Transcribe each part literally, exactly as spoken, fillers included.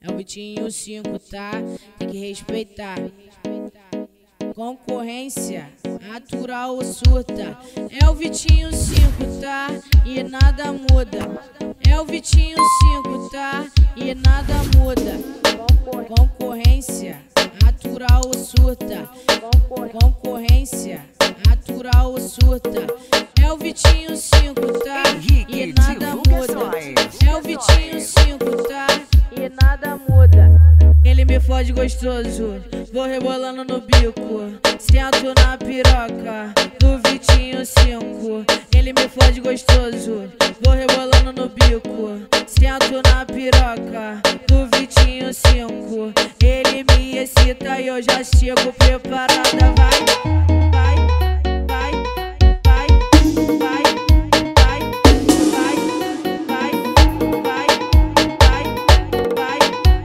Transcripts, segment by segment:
É o Vitinho cinco, tá? Tem que respeitar. Concorrência natural ou surta. É o Vitinho cinco, tá? E nada muda. É o Vitinho cinco, tá? E nada muda. Concorrência natural ou surta. Concorrência natural ou surta. É o Vitinho cinco, tá? E nada muda. É o Vitinho cinco, tá? E nada muda. Ele me fode gostoso, vou rebolando no bico. Sento na piroca do Vitinho cinco. Ele me fode gostoso, vou rebolando no bico. Sento na piroca do Vitinho cinco. Ele me excita e eu já chego preparada. Vai, vai, vai, vai, vai, vai, vai, vai, vai, vai, vai,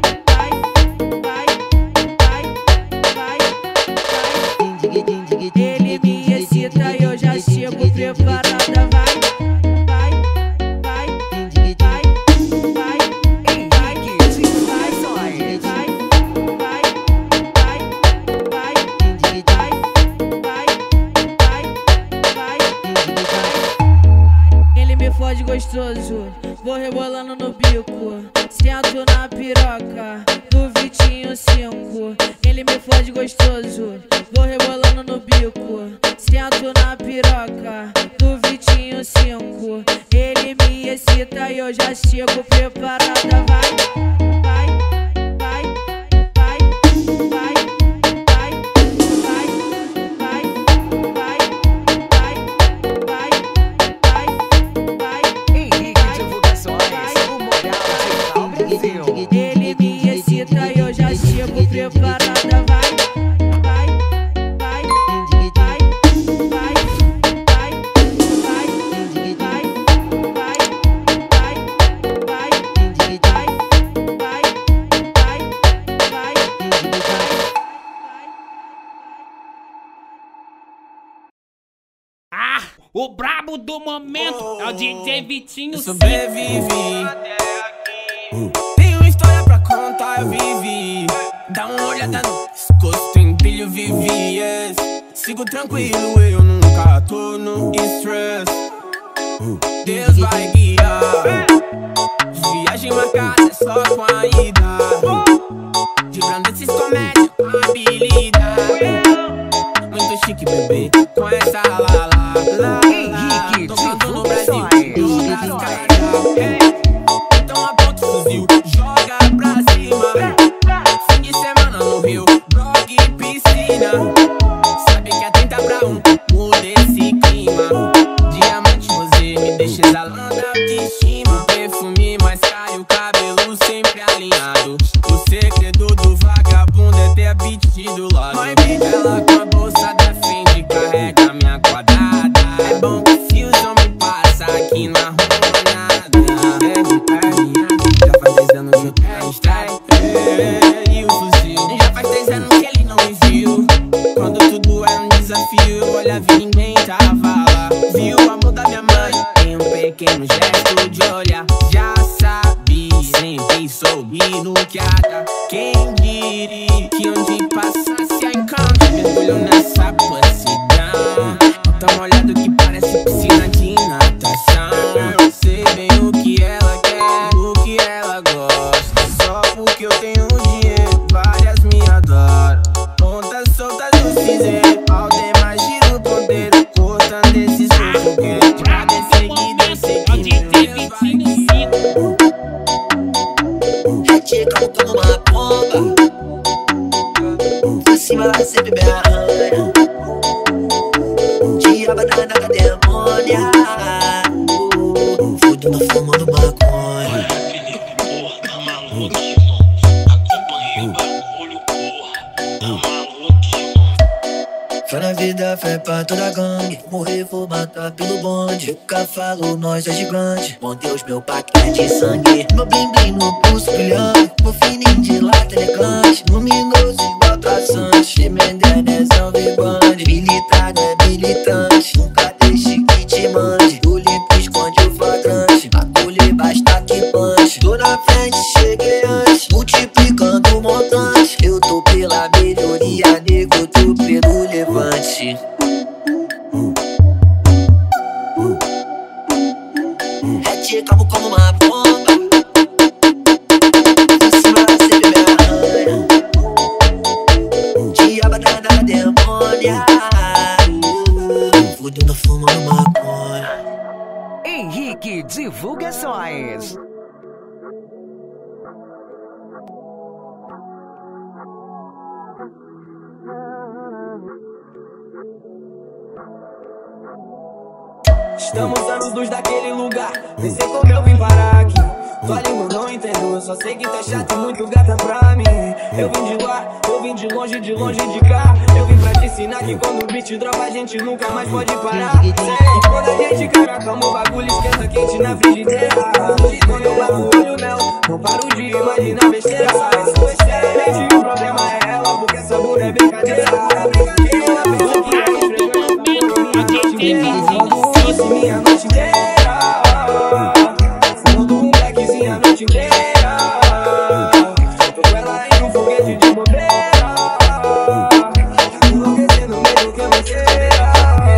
vai, vai. Ele me excita e eu já chego preparada. Vai, vai, vai, vai, vai, vai, vai, vai, vai, vai, vai, vai. Ele me fode gostoso, vou rebolando no bico. Sento na piroca do Vitinho cinco. Ele me fode gostoso, vou rebolando no bico. Sento na piroca do Vitinho cinco. Ele me excita e eu já chego preparada. Vai, vai, vai, vai, vai, vai, vai, vai, vai, vai, vai, vai, vai. Henrique Divulgações, o Moral de Brasil. Ele me excita e eu já chego preparada. Vai, vai, vai, vai, vai, vai, vai, vai, vai, vai, vai, vai, vai. Ah, o brabo do momento é o D J Vitinho. Eu sobrevivi. Tenho história pra contar, eu vivi. Dá uma olhada no pescoço, tem brilho, vivi, yes. Sigo tranquilo, eu nunca tô no estresse. Deus vai guiar. Viagem marcada só com a ida. De esses comédia com habilidade. Muito chique, bebê, com essa lá, lá, lá. Henrique Tocando no Brasil, Divulgações. todas as caras. Então aponta o fuzil, joga pra cima. Fim de semana no Rio, blog e piscina. Sabe que é trinta pra um, muda esse clima. Diamante rosé me deixa exalando autoestima. Perfume mais caro, o cabelo sempre alinhado. O segredo do vagabundo é ter a beat do lado. Mãe, ela com a bolsa da frente carrega minha quadrada. É bom que se o som me passa aqui não arruma nada. Já faz dez anos que eu tenho strike. E o fuzil já faz dez anos que ele não me viu. Quando tudo era um desafio, eu olhava e ninguém tava lá. Viu o amor da minha mãe em um pequeno gesto de olhar. Já sabia, sempre soube no que há. Quem diria que onde passasse a encanto, mergulhou nessa passidão. Tão olhado que parece piscina de natação. Eu sei bem o que ela quer, o que ela gosta. Só porque eu tenho dinheiro, várias me adoram. Pontas soltas no cinzeiro, ao demais giro o ponteiro, cortando esse sufoguete. Pra descer seguido, eu sei É o que D J meu Deus vai Vitinho cinco. Chegando como uma bomba. Por cima sempre me arranha. Diaba danada demônia. Fudendo, fumando maconha. Porra, tá maluco, irmão. Acompanhei o bagulho, porra. Tá maluco, irmão. Fé na vida, fé pra toda gangue. Morrer, vou matar pelo bonde. Nunca falo, nós é gigante. Bom Deus, meu pacto é de sangue. Meu blim blim no pulso brilhante. Meu fininho de lata elegante. Luminoso igual traçante. De Mendenezão vibrante. Militado é militante. Nunca deixe que te mande. O limpo esconde o flagrante. Acolhe, basta que punch. Tô na frente, cheguei antes. Multiplicado estamos anos daquele lugar. Nem sei como eu vim parar aqui. Tua língua eu não entendo, só sei que tá chato e muito gata pra mim. Eu vim de lá, eu vim de longe, de longe de cá. Eu vim pra te ensinar que quando o beat dropa a gente nunca mais pode parar. Sério, quando a gente cai na cama o bagulho esquenta quente na frigideira. Quando eu bato o olho nela, não paro de imaginar besteira. Realmente o problema é ela, porque essa bunda é brincadeira. Ela pensa que é esfregando fosse minha noite inteira. Fumando um blackzinho a noite inteira. Tô com ela em um foguete de bobeira. Enlouquecendo mesmo que eu não queira.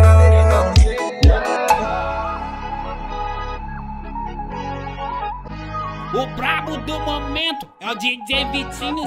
O brabo do momento é o D J Vitinho.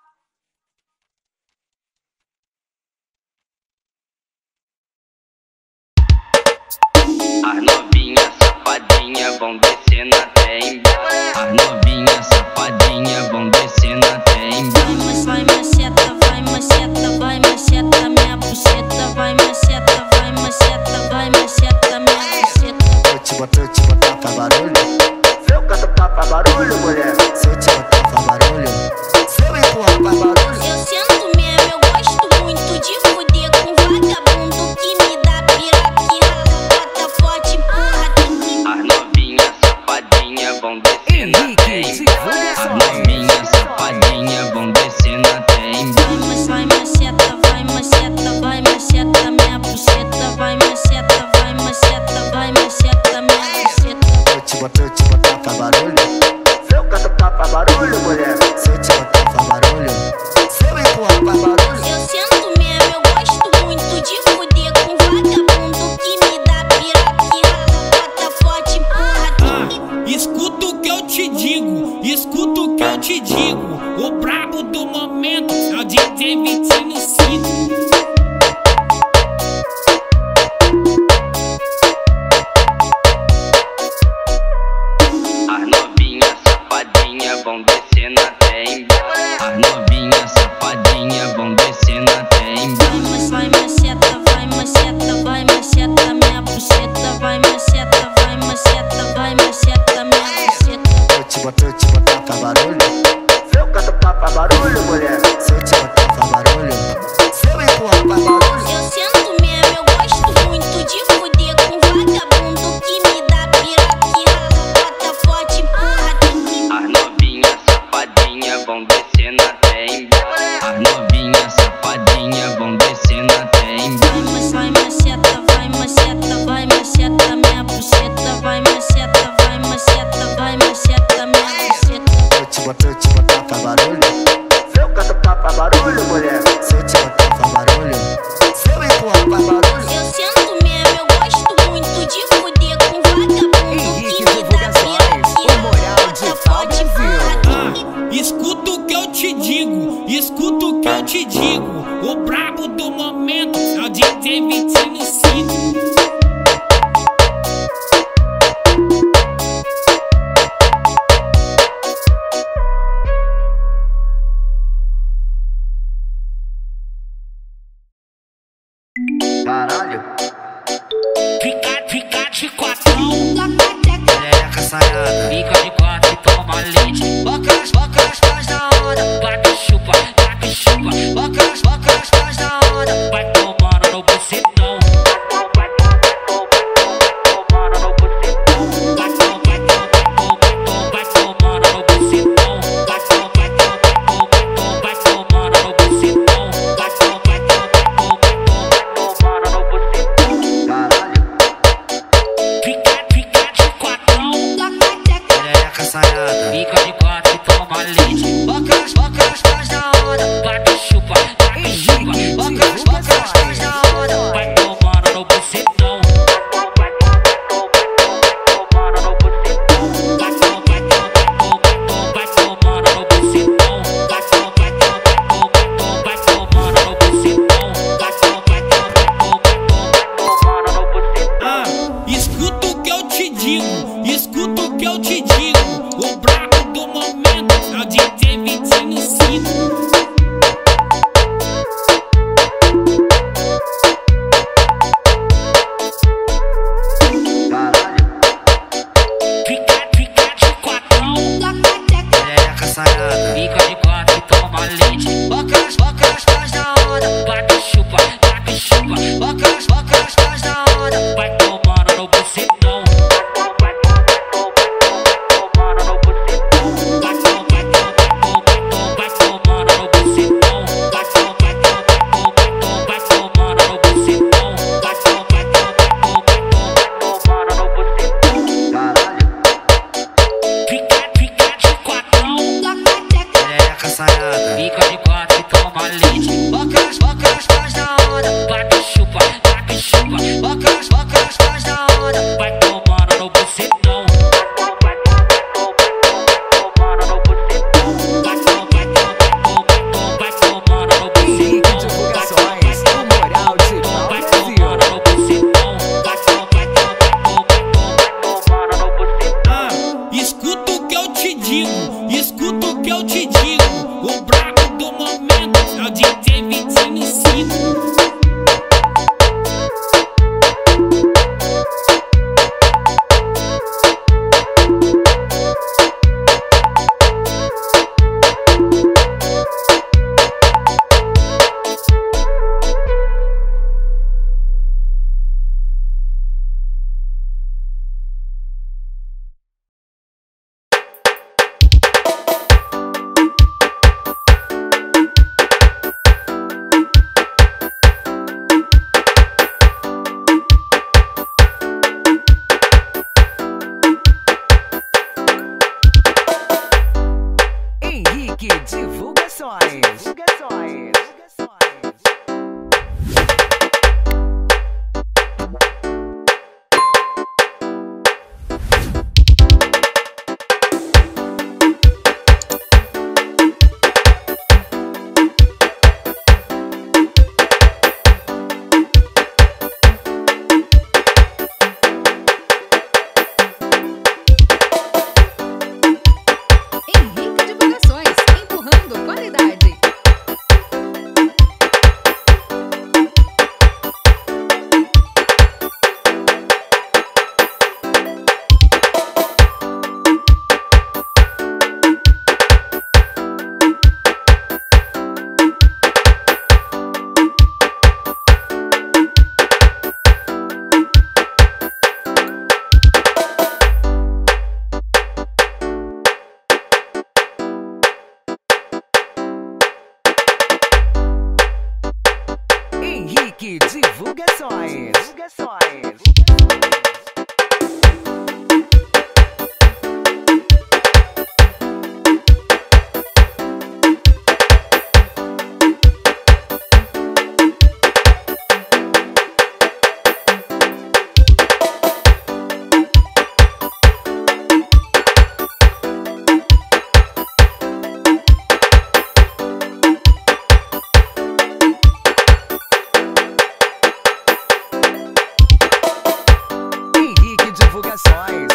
As novinhas safadinhas vão descendo até embaixo. As novinhas safadinhas vão descendo até embaixo. Vai maceta, vai maceta, vai maceta minha buceta. Vai maceta, vai maceta, vai maceta minha buceta. Eu te botar, eu te botar pra barulho. Se eu canto pra barulho, mulher. Se eu te botar pra barulho. Se eu empurrar pra barulho. Eu sento mesmo, eu gosto muito de fuder com vagabundo que me dá piroque, rala, bota forte, empurra. As novinhas safadinhas vão descendo até embaixo. As novinhas safadinhas vão descendo até embaixo. Vai maceta, vai maceta, vai maceta minha buceta. Vai maceta, vai maceta, vai maceta minha buceta. Eu te botar, eu te botar pra barulho. Se eu canto pra barulho, mulher. Se eu te botar pra barulho. Se eu empurrar pra barulho. Eu sento mesmo, eu gosto muito de fuder com vagabundo que me dá piroque, rala, bota forte, empurra. Escuta o que eu te digo, escuta o que eu te digo. O brabo do momento é o D J Vitinho cinco. As novinhas safadinhas vão descendo até embaixo. As novinhas safadinhas vão descendo até embaixo. Vai maceta, vai maceta, vai maceta minha buceta. Vai maceta, vai maceta, vai maceta minha buceta. Eu te botar, eu te botar pra barulho. Se eu canto pra barulho, mulher. Se eu te botar pra barulho. Se eu empurrar pra barulho. Eu sento mesmo, eu gosto muito de fuder com vagabundo que me dá piroque, rala, bota forte, empurra. As novinhas safadinhas vão descendo até embaixo. As novinhas safadinhas vão descendo até embaixo. Vai maceta, vai maceta, vai maceta minha buceta. Vai maceta, vai maceta, vai maceta minha buceta. Eu te botar, eu te botar pra barulho. Se eu canto pra barulho, mulher. Se eu te botar pra barulho. Se eu empurrar pra barulho. Eu sento mesmo, eu gosto muito de fuder com vagabundo que me dá piroque, rala, bota forte, empurra. Escuta o que eu te digo, escuta o que eu te digo. O brabo do momento é o D J Vitinho cinco. Caralho. Fica, fica de quatrão, Perereca saiada. fica de quatro e toma leite. Boca as, boca as pás da onda. Bate chupa, bate chupa, Boca as, boca as pás da onda. vai tomando no bucetão. Vai tomando no bucetão. Vai tomando, vai tomando, vai tomando no bucetão. Vai tomando, vai tomando, vai tomando no bucetão. Vai tomando, vai tomando, vai tomando no bucetão. Caralho. Fica, fica de quatrão, Perereca saiada. fica de quatro e toma leite. Boca as, boca as pás da onda. Bate chupa, bate chupa, Boca as, boca as pás da onda. vai tomando no bucetão. Vai tomando no bucetão. Vai tomando, vai tomando, vai tomando no bucetão. Vai tomando, vai tomando, vai tomando no bucetão. Vai tomando, vai tomando, vai tomando no bucetão. Escuta o que eu te digo, escuta o que eu te digo. O brabo do momento é o D J Vitinho cinco. gata. Fica de quatro e toma leite. Bocas, bocas, faz na onda. Vai que chupa, vai que chupa. Bocas, bocas, faz na onda. Vai tomando no bucetão. Vai tomando no bucetão. Vai tomando, vai tomando, vai tomando no bucetão. Henrique Divulgações, o Moral de Pau Vai Brasil. tomando no bucetão. Vai tomando, vai tomando no bucetão. Escuta o que eu te digo, escuta o que eu te digo. O brabo do momento é o D J Vitinho cinco. Henrique Divulgações. Divulgações. Henrique Divulgações, empurrando qualidade. Henrique Divulgações. Divulgações. Henrique Divulgações.